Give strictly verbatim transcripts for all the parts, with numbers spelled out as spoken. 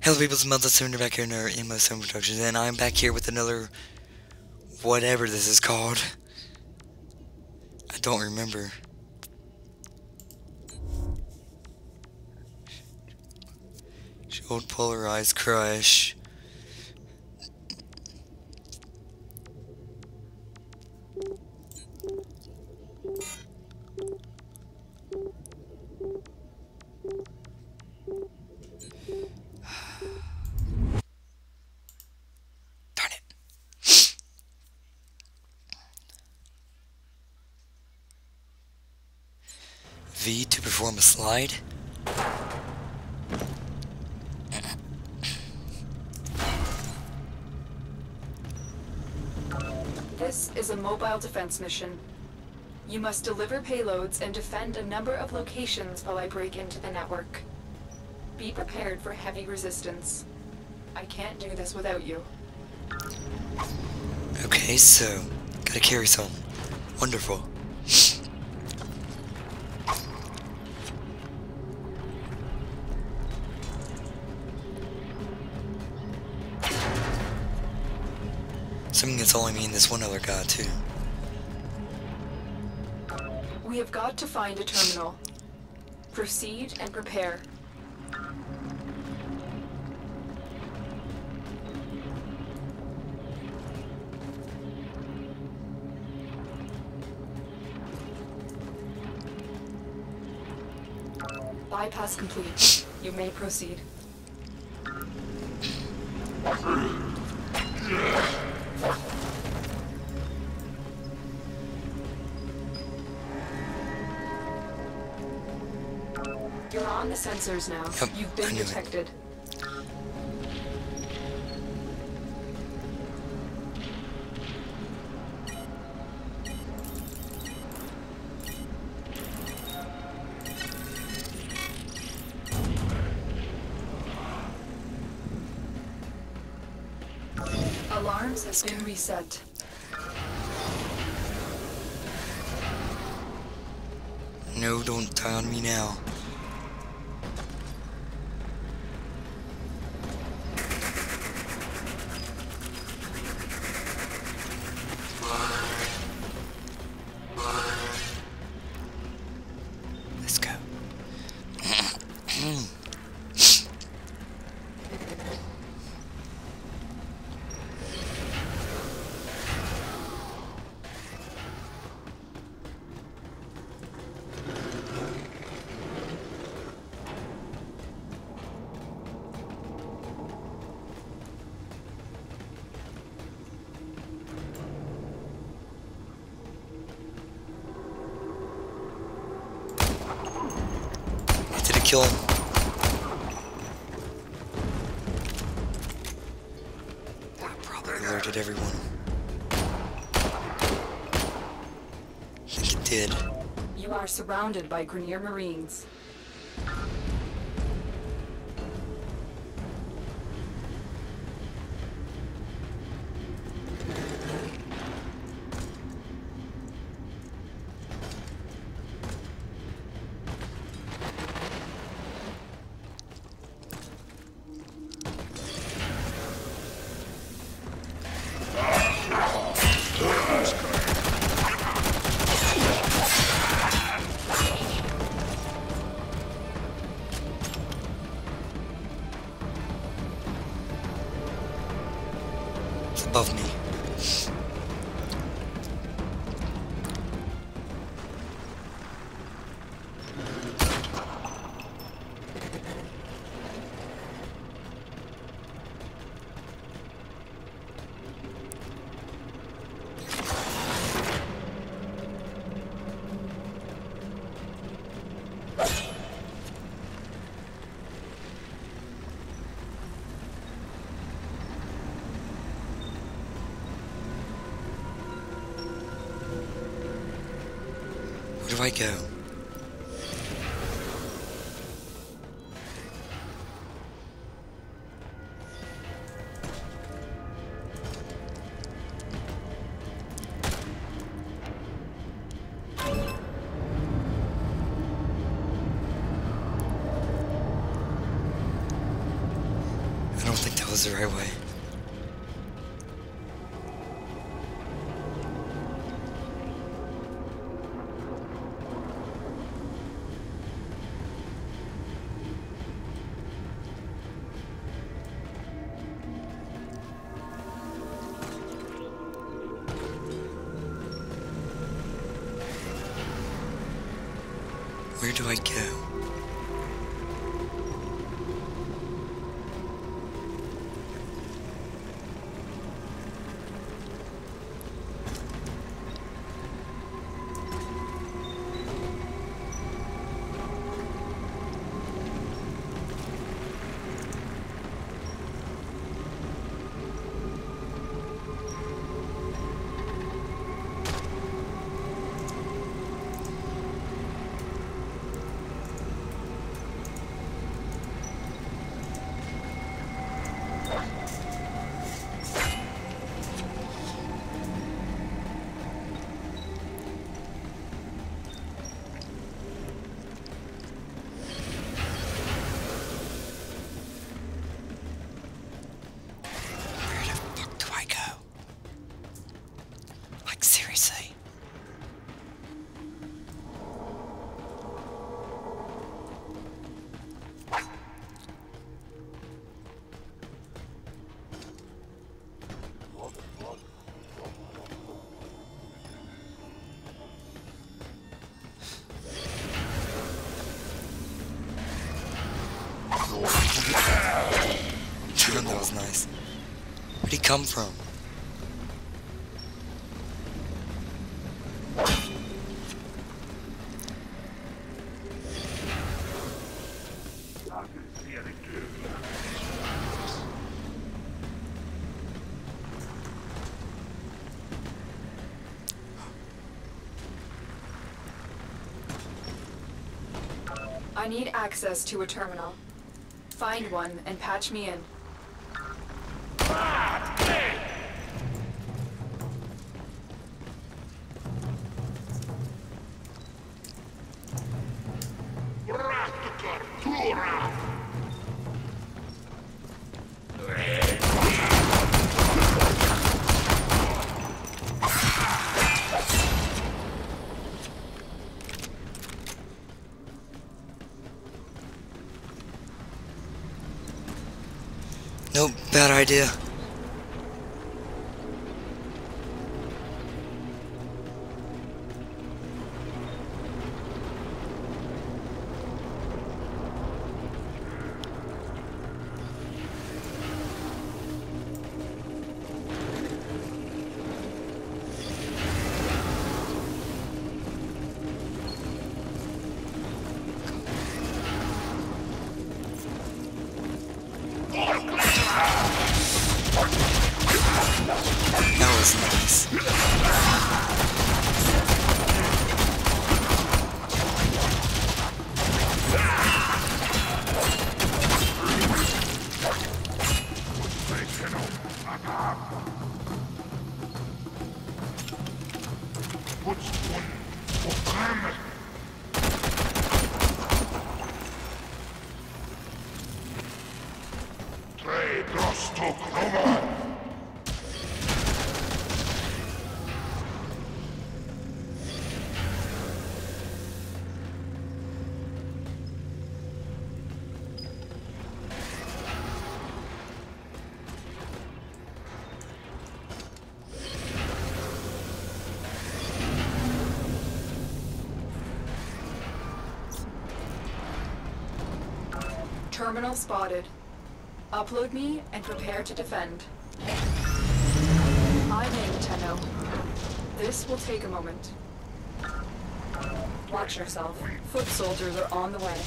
Hello people, it's Melted Cylinder back here in our Emo Stone Productions, and I'm back here with another whatever this is called. I don't remember. Shield Polarized Crush. V to perform a slide. This is a mobile defense mission. You must deliver payloads and defend a number of locations while I break into the network. Be prepared for heavy resistance. I can't do this without you. Okay, so gotta carry some. Wonderful. Assuming it's only me and this one other guy, too. We have got to find a terminal. Proceed and prepare. Bypass complete. You may proceed. You're on the sensors now. Yep, You've been detected. Alarms have been reset. No, don't die on me now. Let's go. Did it kill him? That probably alerted everyone. I think it did. You are surrounded by Grenier Marines. It's above me. Where do I go? I don't think that was the right way. Where do I go? Seriously. Damn, that was nice. Where'd he come from? I need access to a terminal. Find one and patch me in. Nope, bad idea. That was nice. Terminal spotted. Upload me and prepare to defend. I'm in, Tenno. This will take a moment. Watch yourself. Foot soldiers are on the way.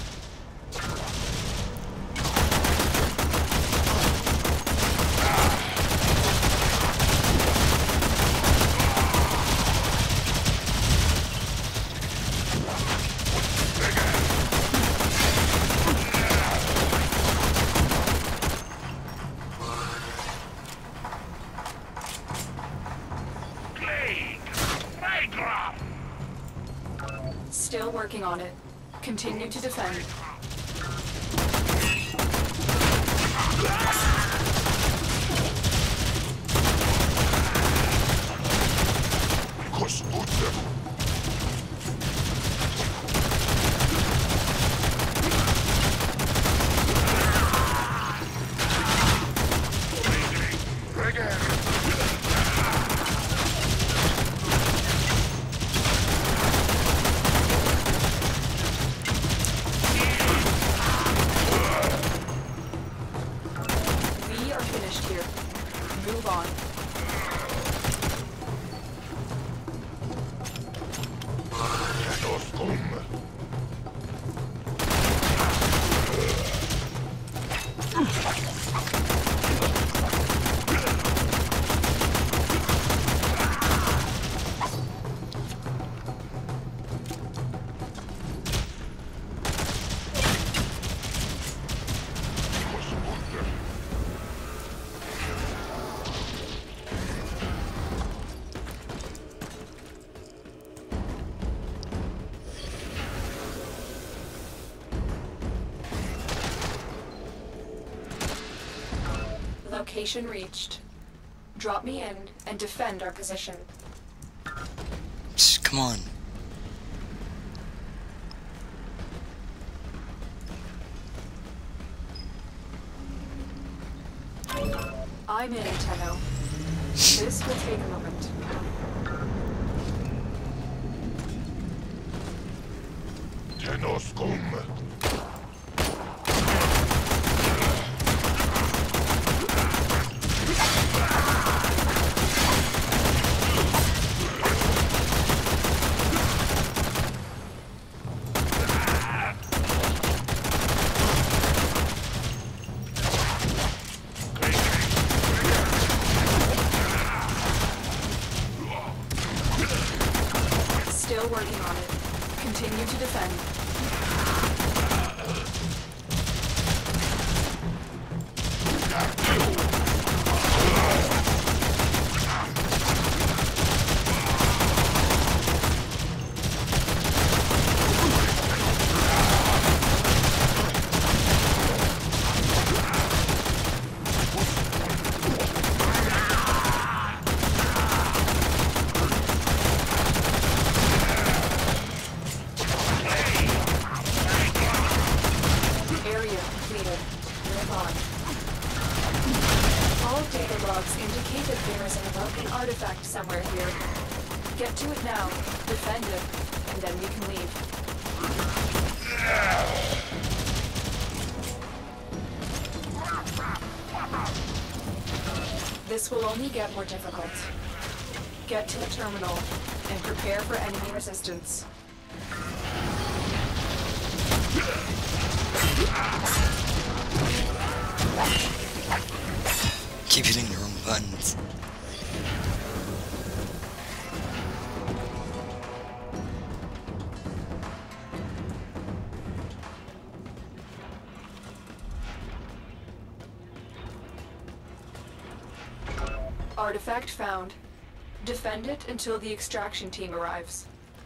Still working on it. Continue to defend. move on. Location reached. Drop me in and defend our position. Just, come on. I'm in, Tenno. This will take a moment. Tennos cum. Still working on it. Continue to defend. Area completed. Move on. All data logs indicate that there is an broken artifact somewhere here. Get to it now, defend it, and then we can leave. This will only get more difficult. Get to the terminal and prepare for enemy resistance. Keep hitting the wrong buttons. Artifact found. Defend it until the extraction team arrives.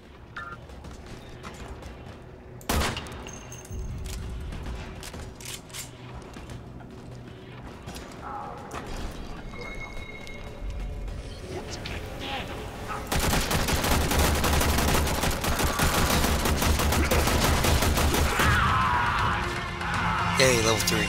Yay, level three.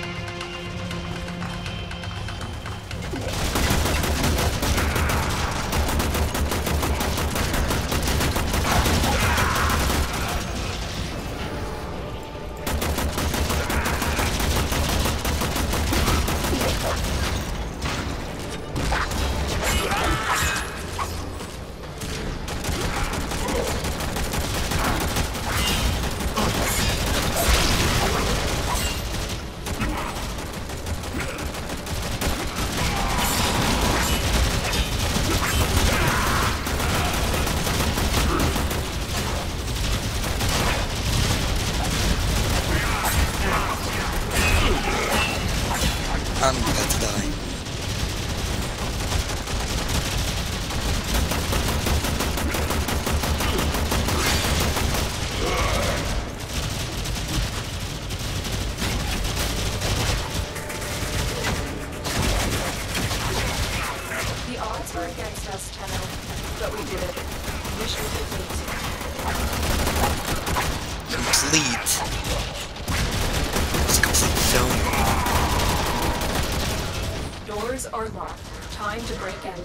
I'm about to die. The odds were against us, Tenno, but we did it. Mission complete. Complete. It's a complete failure. Doors are locked. Time to break in.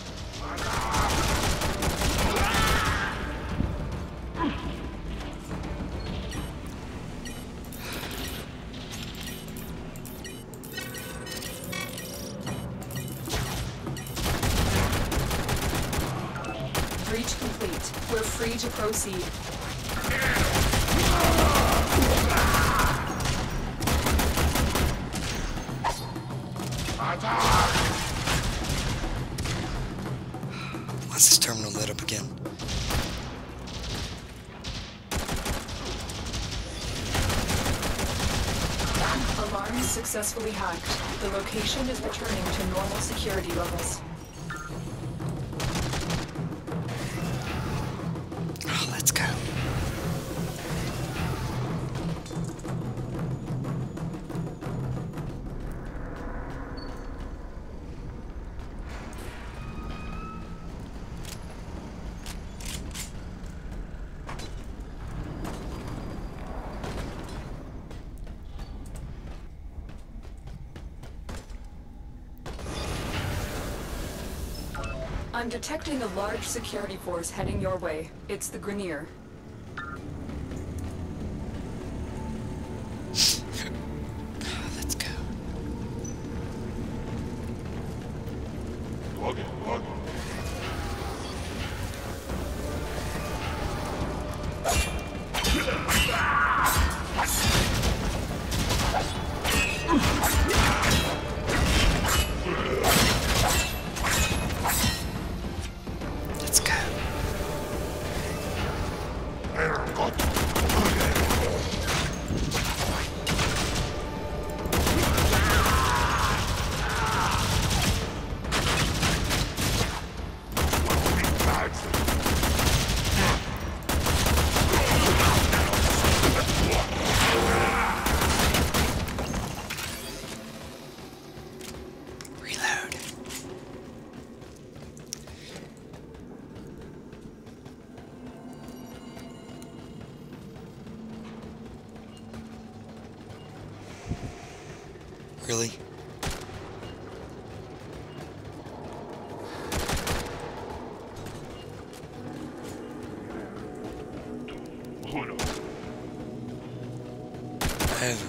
free to proceed. Once this terminal lit up again. Alarm successfully hacked. The location is returning to normal security levels. Oh, let's go. I'm detecting a large security force heading your way. It's the Grenier. Let's go. Log in, log in. Let's go. Reload. Really? Uno. Oh.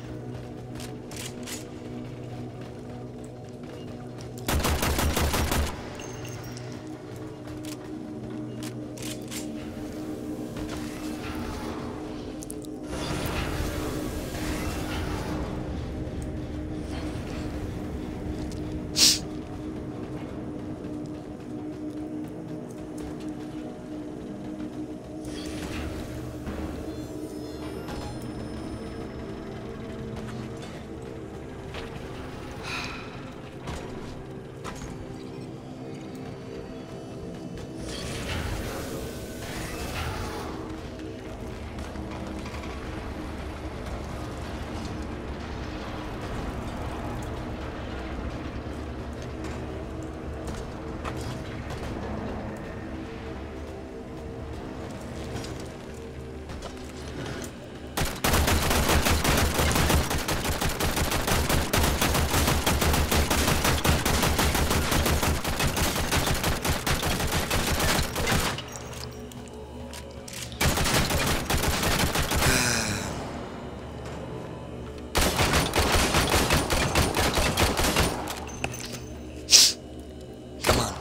Come on.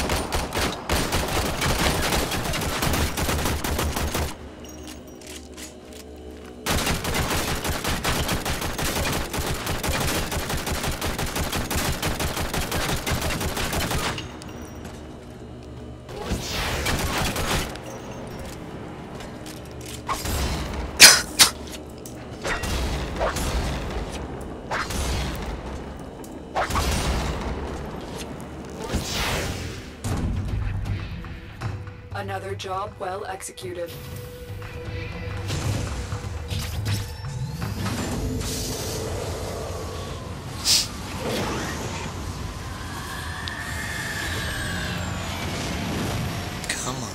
Another job well executed. Come on.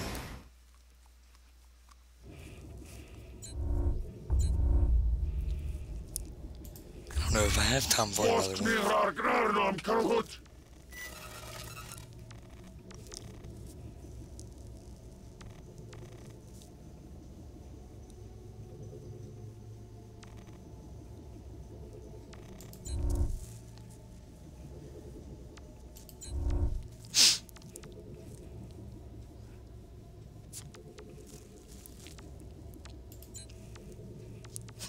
I don't know if I have time for another Post one. mirar grarnam kalhut.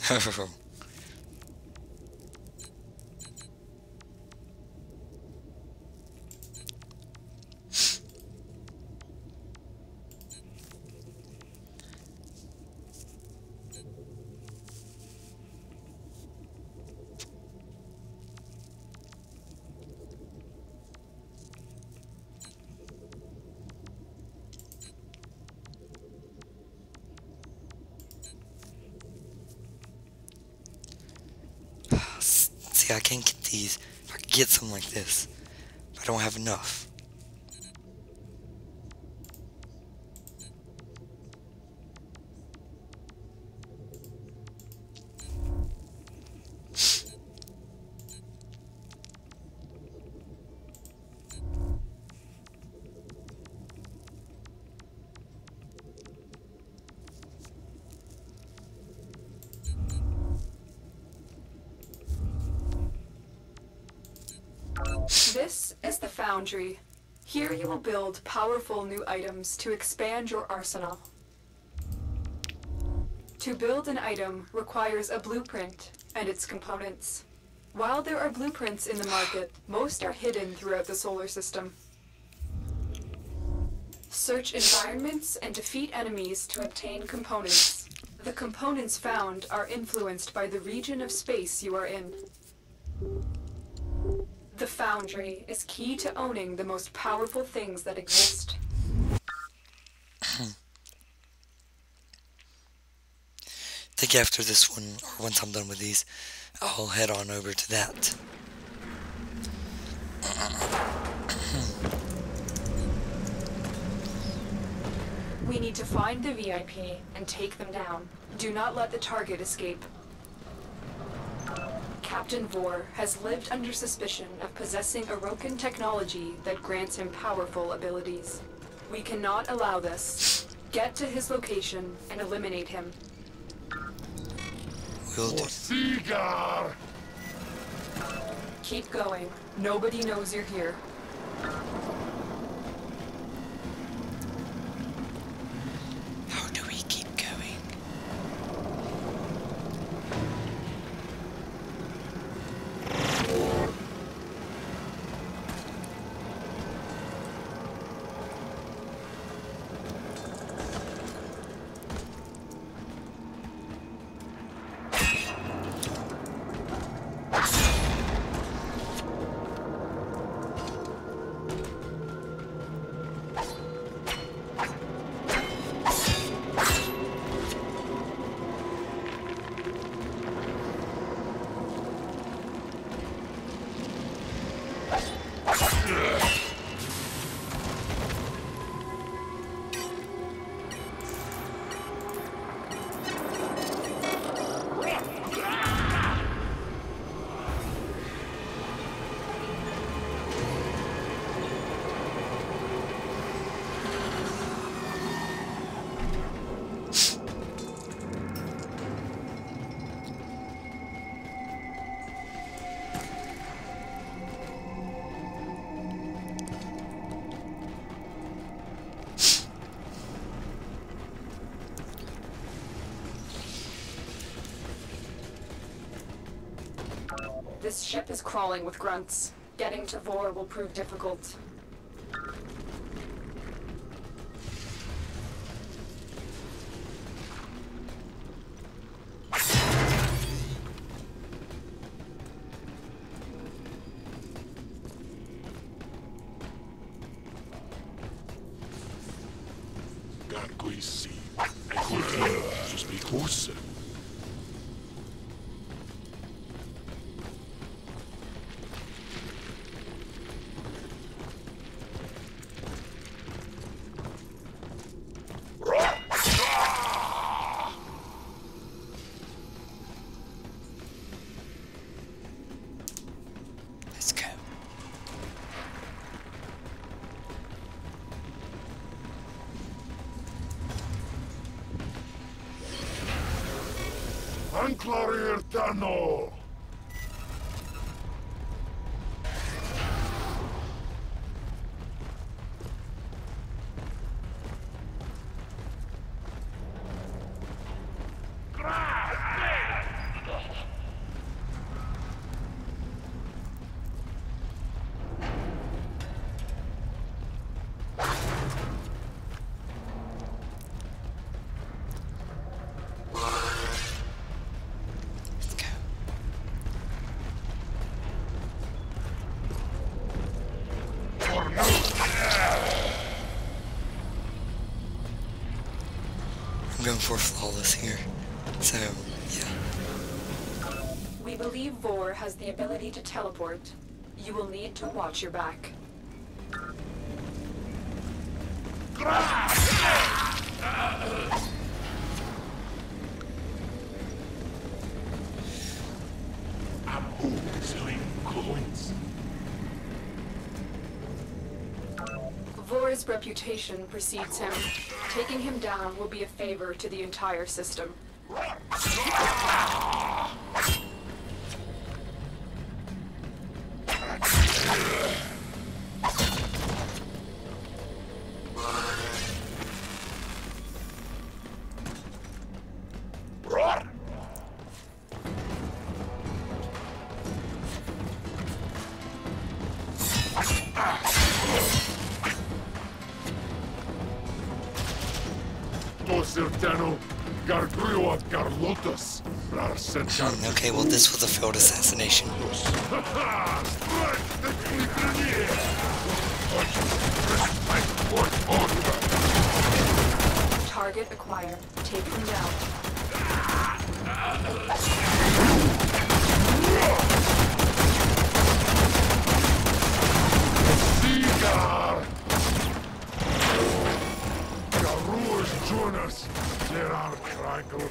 See, I can't get these. If I could get something like this, but I don't have enough. This is the Foundry. Here you will build powerful new items to expand your arsenal. To build an item requires a blueprint and its components. While there are blueprints in the market, most are hidden throughout the solar system. Search environments and defeat enemies to obtain components. The components found are influenced by the region of space you are in. The Foundry is key to owning the most powerful things that exist. I think after this one, or once I'm done with these, I'll head on over to that. We need to find the V I P and take them down. Do not let the target escape. Captain Vor has lived under suspicion of possessing Orokin technology that grants him powerful abilities. We cannot allow this. Get to his location and eliminate him. Will do. Cigar! Keep going. Nobody knows you're here. How do we keep going? This ship is crawling with grunts. Getting to Vor will prove difficult. Как si. Ecco, sospicose. Let's go. Anclarir Tano! going for flawless here. So, yeah. We believe Vor has the ability to teleport. You will need to watch your back. Vor's reputation precedes him. Taking him down will be a favor to the entire system. Okay, well this was a failed assassination. Target acquired. Take them down. Cigar! Garus Jonas, there are crackle.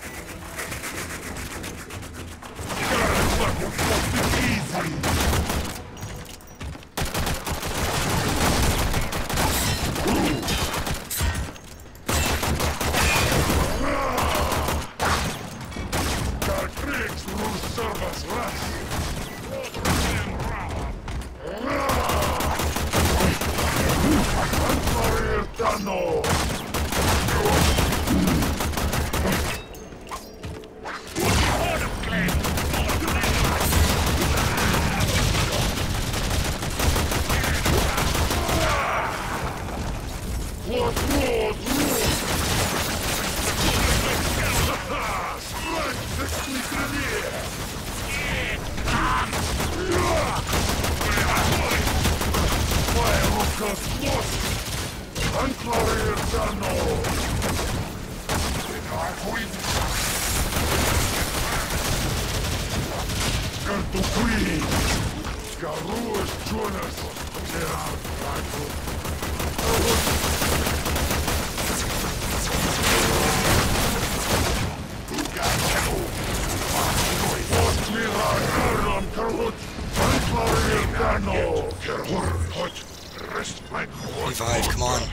Revive, come on.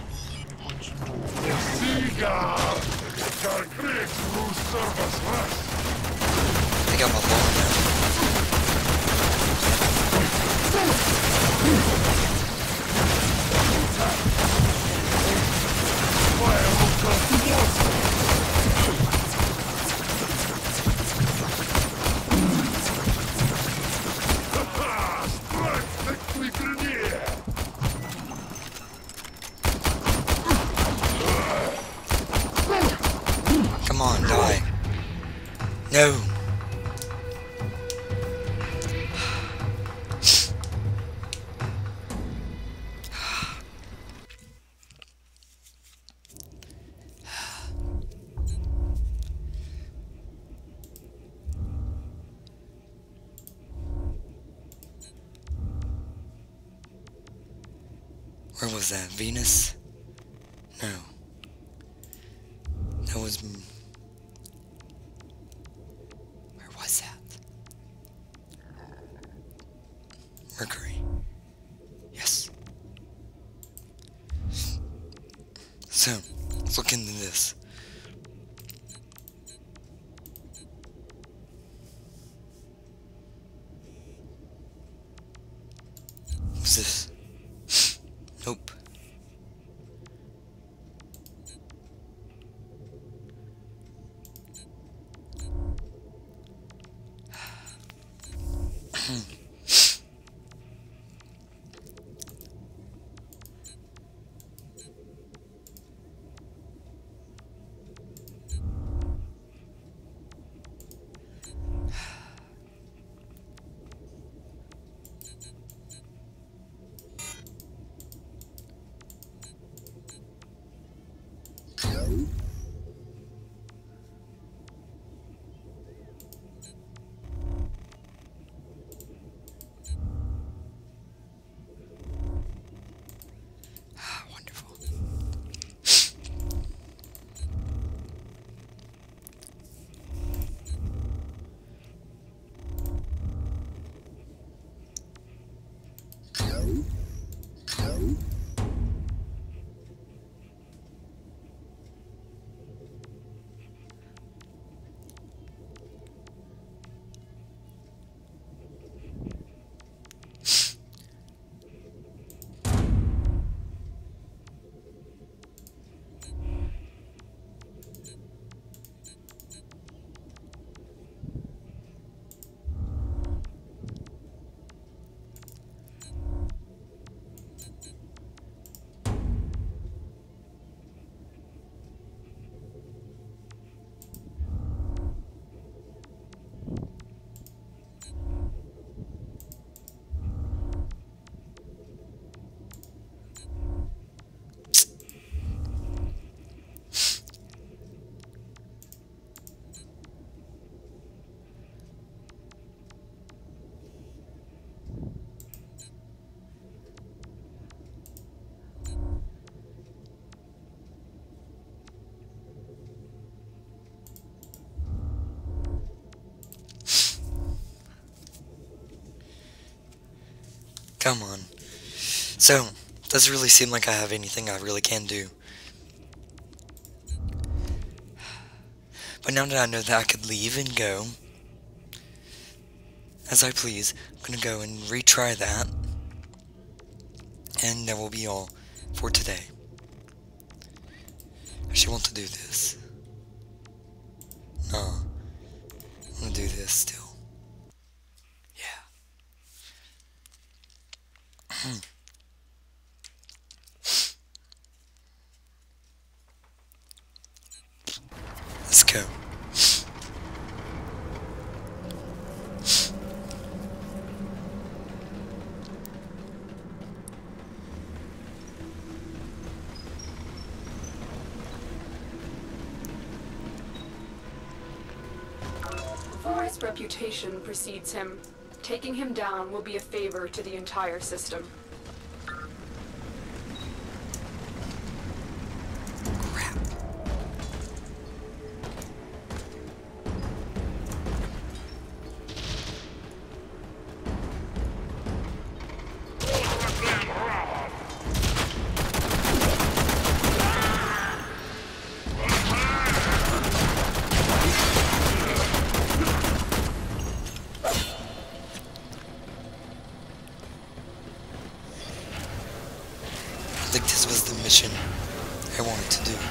I got my ball now. Come on, die. No. Where was that? Venus? No. That was... Where was that? Mercury. Yes. So, let's look into this. What's this? Nope. Come on. So, doesn't really seem like I have anything I really can do. But now that I know that I could leave and go as I please, I'm gonna go and retry that. And that will be all for today. I actually want to do this. No. I'm gonna do this still. Yeah. Let's go. Vor's reputation precedes him. Taking him down will be a favor to the entire system. Crap. I think this was the mission I wanted to do.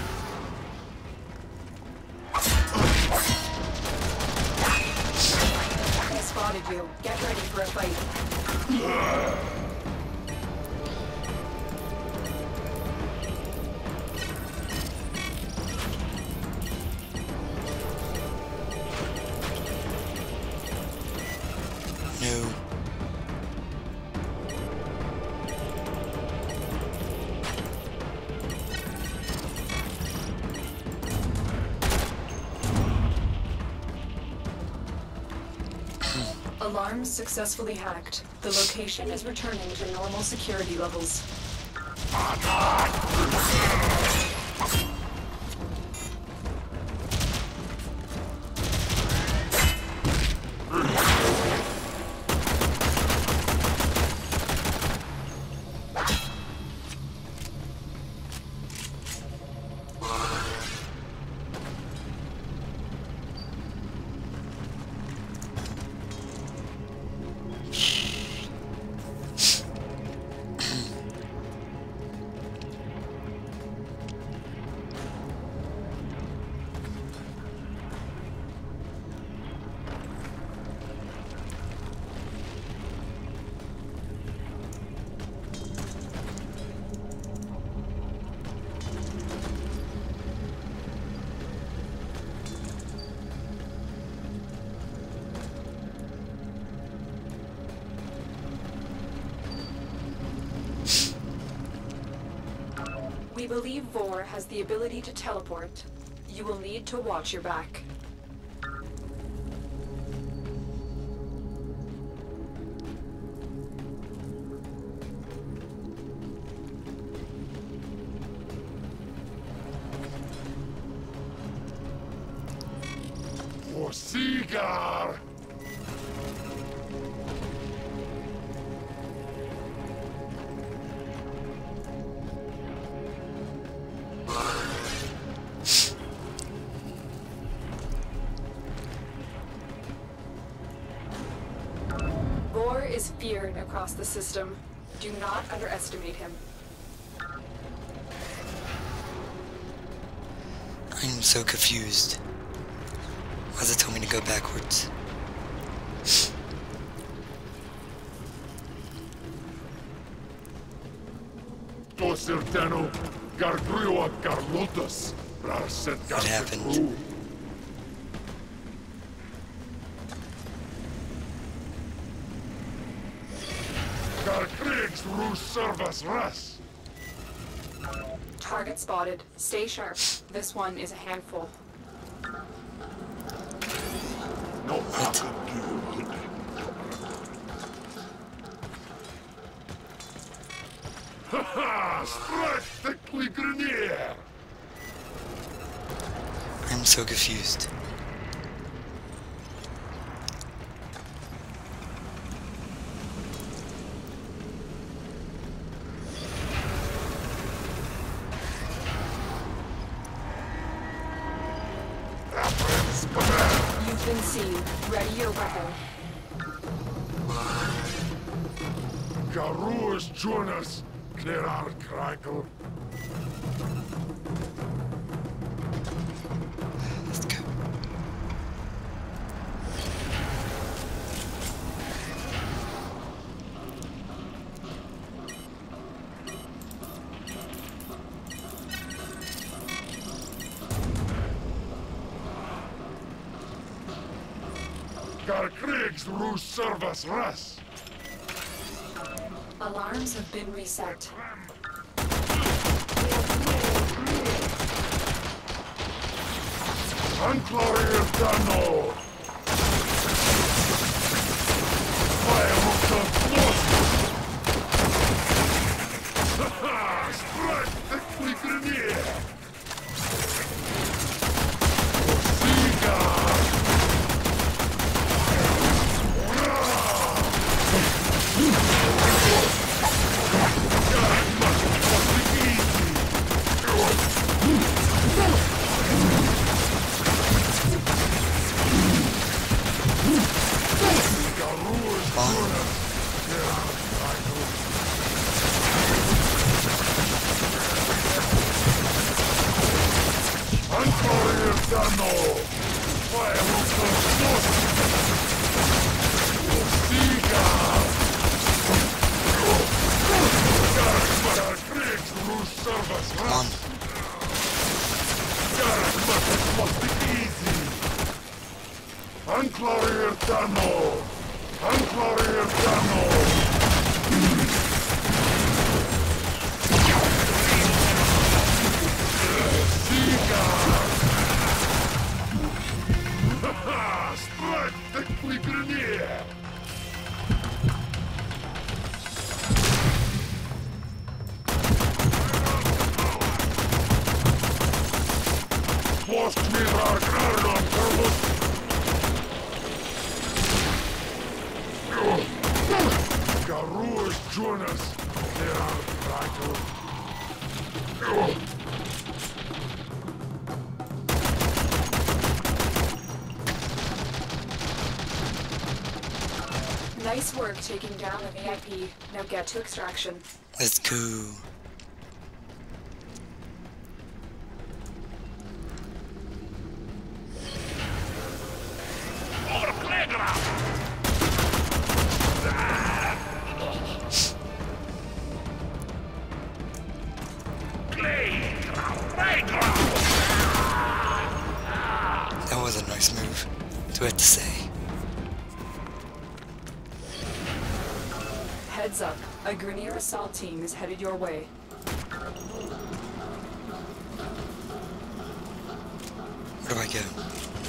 He spotted you. Get ready for a fight. No. Alarms successfully hacked. The location is returning to normal security levels. We believe Vor has the ability to teleport. You will need to watch your back. For cigar! Vor is feared across the system. Do not underestimate him. I'm so confused. Why does it tell me to go backwards? Tosertano, Gargrua Carlotas, Rarset What happened? Gargrix Rus Servas Ras. Target spotted. Stay sharp. This one is a handful. No, What? Haha! Strike thickly Grenier! I'm so confused. Captain C, ready your weapon. Garuas Jonas, Klerar Krakel. Let's go. Gar Kriegs Rus Servas Ras. Alarms have been reset. Anclarir Dano. Fire of the Force. Strike the Quigrenier. Come on. Anclarir Dano! Anclarir Dano! Haha! Strike the Quigrenier! Post mirar Carlon Carlos! Garuas Jonas, they are vital. Nice work taking down the V I P. Now get to extraction. Let's go. That was a nice move, do I have to say. Heads up, a Grenier assault team is headed your way. Where do I go?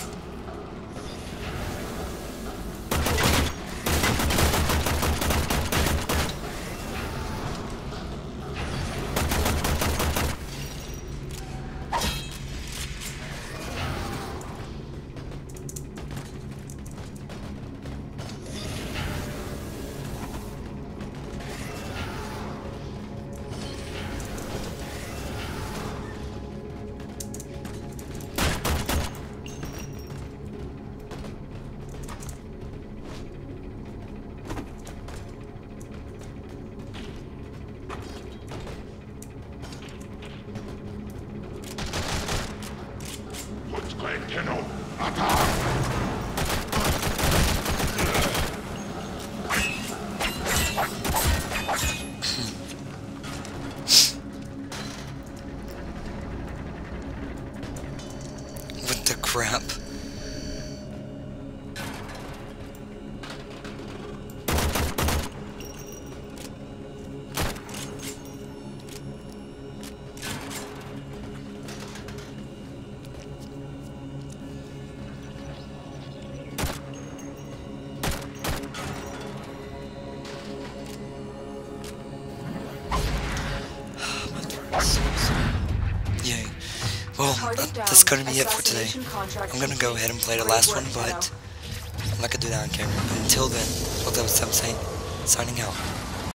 What the crap? Yay. Well, that, that's going to be it for today. I'm going to go ahead and play the last one, but I'm not going to do that on camera. Until then, what that was Sam saying, signing out.